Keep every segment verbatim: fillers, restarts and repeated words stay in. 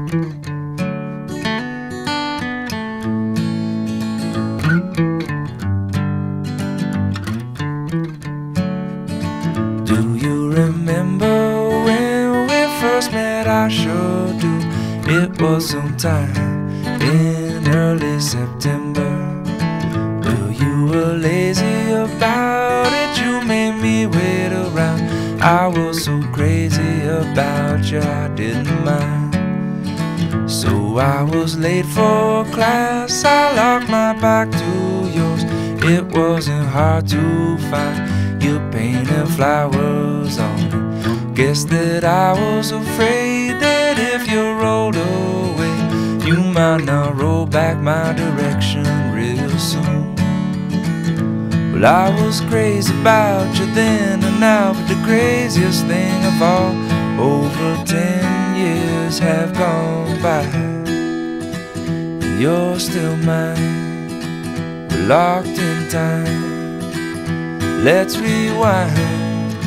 Do you remember when we first met? I sure do. It was sometime in early September. Well, you were lazy about it, you made me wait around. I was so crazy about you, I didn't mind. So I was late for class, I locked my back to yours. It wasn't hard to find, you painted flowers on it. Guess that I was afraid that if you rolled away, you might not roll back my direction real soon. Well, I was crazy about you then and now, but the craziest thing of all, over ten years have gone by, and you're still mine. We're locked in time. Let's rewind.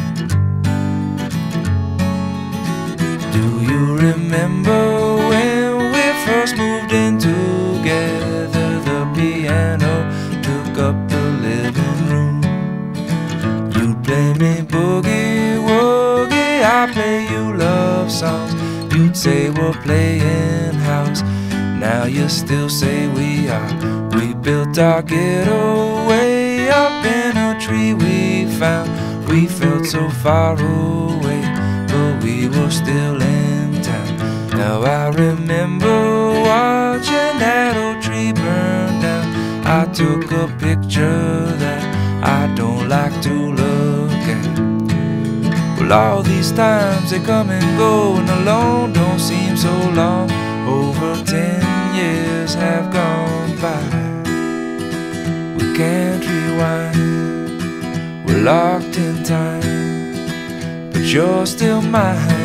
Do you remember when we first moved in together? The piano took up the living room. You'd play me boogie woogie, I'd play you love songs. You'd say we're playing house, now you still say we are. We built our ghetto way up in a tree we found. We felt so far away, but we were still in town. Now I remember watching that old tree burn down. I took a picture that I don't like to look at. Well, all these times they come and go, and alone don't seem so long. Over ten years have gone by. We can't rewind, we're locked in time, but you're still mine.